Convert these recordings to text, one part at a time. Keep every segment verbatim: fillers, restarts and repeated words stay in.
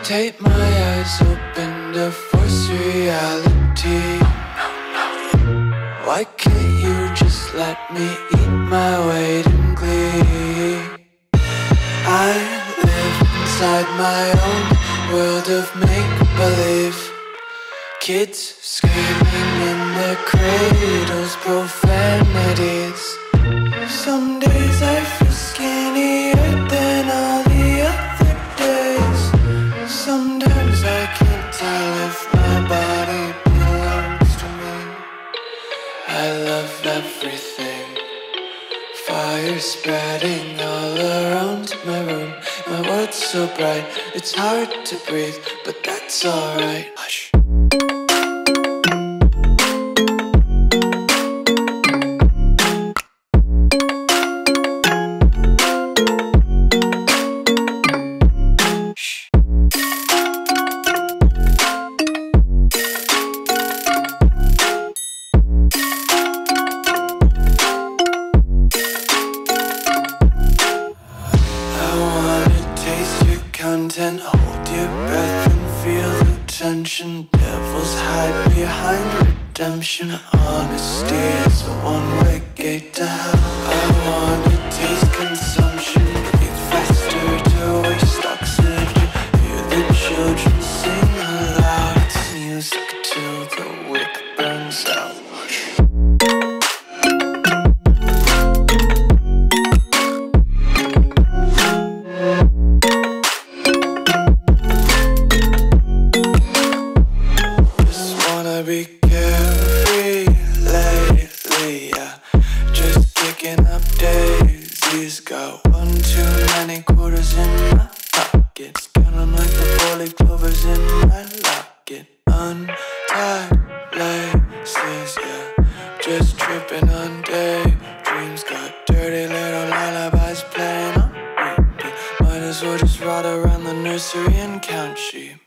Tape my eyes open to force reality. Why can't you just let me eat my weight in glee? I live inside my own world of make-believe. Kids screaming in their cradles, profanities. Some days I feel skinnier than all the other days. Sometimes I can't tell if my body belongs to me. I love everything. Fire spreading all around my room. My world's so bright, it's hard to breathe, but that's alright. Hush. Content, hold your breath and feel the tension. Devils hide behind redemption. Honesty is a one-way gate to hell. I wanna taste consumption. Breathe faster to waste oxygen. Hear the children sing aloud. It's music till the wick burns out. Be carefree lately, yeah. Just kicking up daisies. Got one too many quarters in my pockets. Counting like the four-leaf clovers in my locket. Untied laces, yeah. Just tripping on daydreams. Got dirty little lullabies playing on repeat. Might as well just ride around the nursery and count sheep.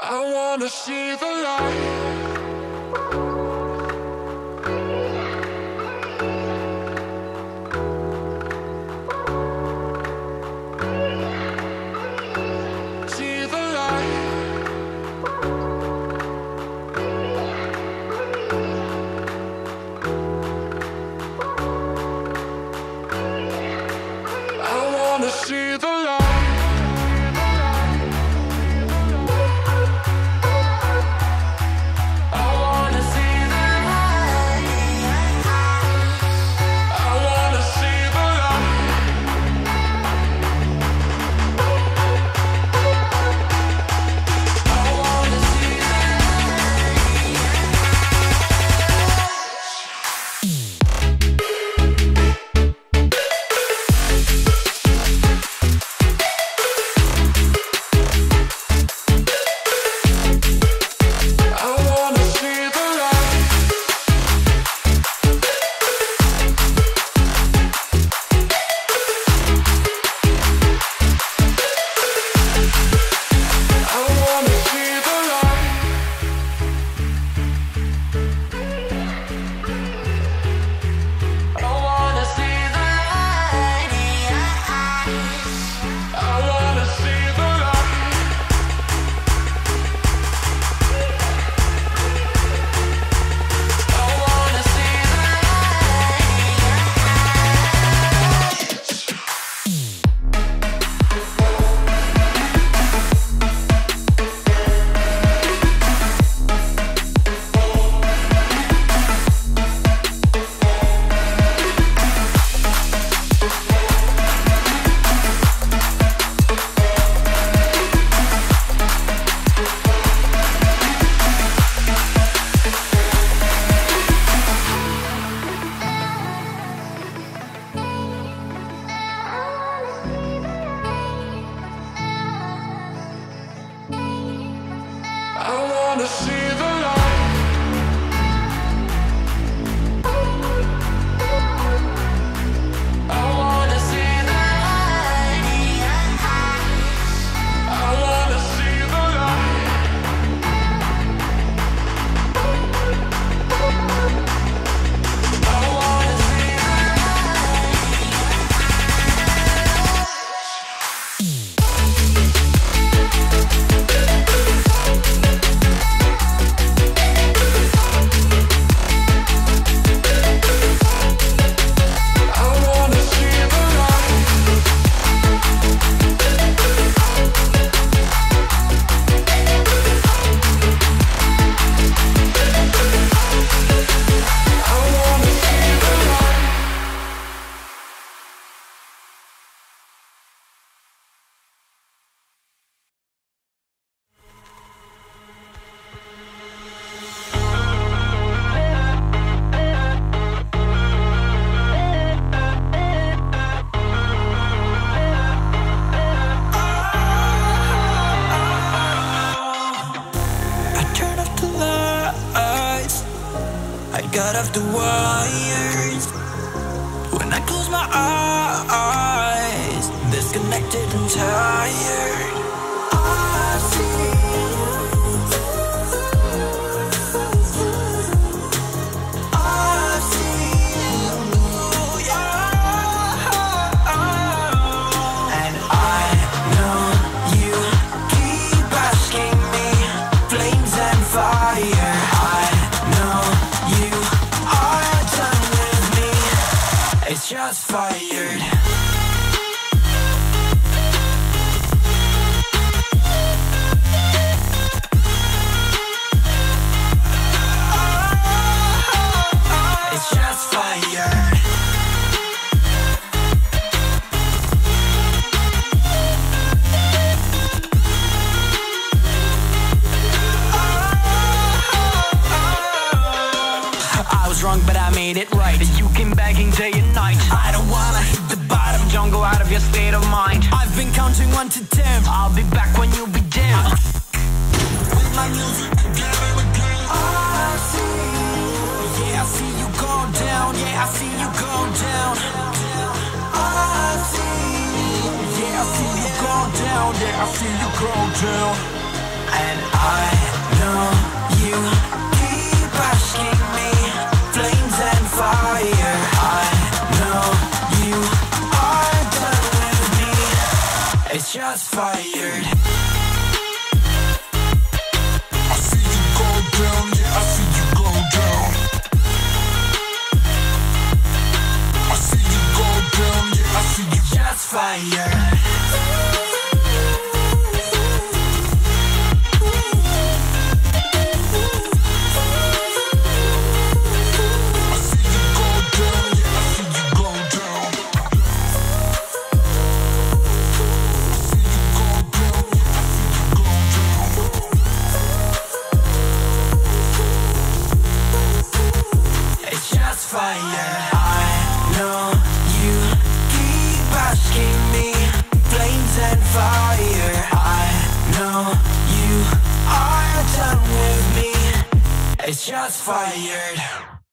I wanna see the light. See the light. I wanna see the light. I wanna see the light. I wanna see the got off the wires. When I close my eyes, disconnected and tired. I see I see you, yeah. And I know you keep asking me, flames and fire. Shots fired. It's just fired. I was wrong, but I made it right. You came begging day and night. I don't wanna hit the bottom. Don't go out of your state of mind. I've been counting one to ten. I'll be back when you be dim. With my music together again. I see, yeah, I see you go down. Yeah, I see you go down. I see, yeah, I see you go down. Yeah, I see you go down. And I know you keep asking me, flames and fire. I know you are done with me. It's just fired. I see you go down, yeah, I see you go down. I see you go down, yeah, I see you. Just fire. Fire. I know you keep asking me, flames and fire. I know you are done with me. It's just fired.